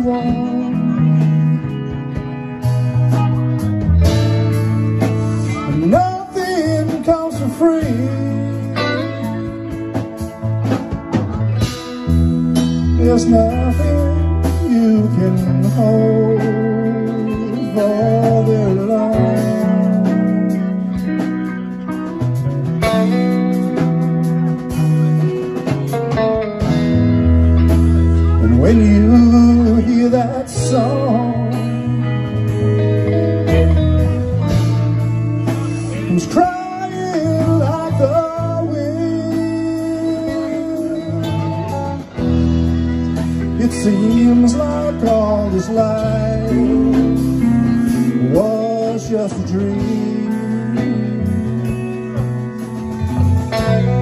want. Nothing comes for free. There's nothing you can hold for very long. And when you hear that song, who's crying like the wind, it seems like all this life was just a dream.